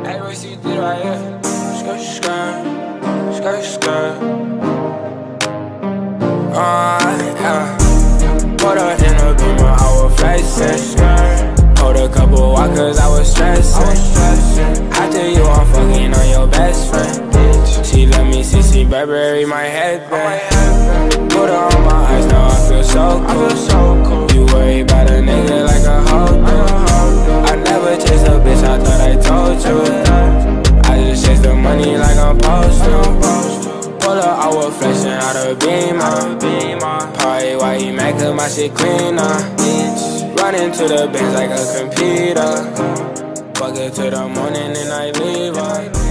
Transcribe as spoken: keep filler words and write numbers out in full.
Hey, we see this right here. Skirt, skirt, skirt, skirt. Uh, yeah. Put her in a beamer, I was flexing. Hold a couple walkers, I was stressing. After you, I'm fucking on your best friend. She let me see, see Burberry, my headband. Put her on my eyes, now I feel so cool. You worry about a nigga like a hoe. I never chase a bitch, I thought I told you. I just chase the money like I'm supposed to. Pull up, I was flexing out of beamer. Party while he mad cause my shit cleaner. Run into the bench like a computer. Fuck it till the morning and I leave her.